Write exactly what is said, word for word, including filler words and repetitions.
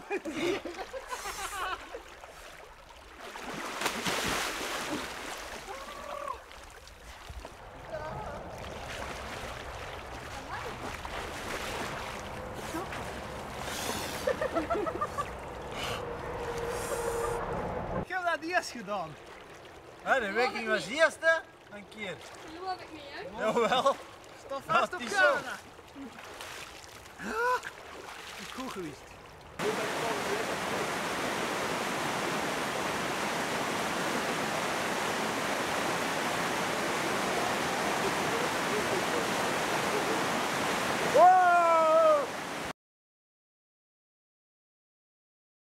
Ik heb dat eerst gedaan. Ja, de Viking was eerste, een keer. Dat geloof ik niet, hè? Jawel. Sta vast Dat op is camera. Goed geweest.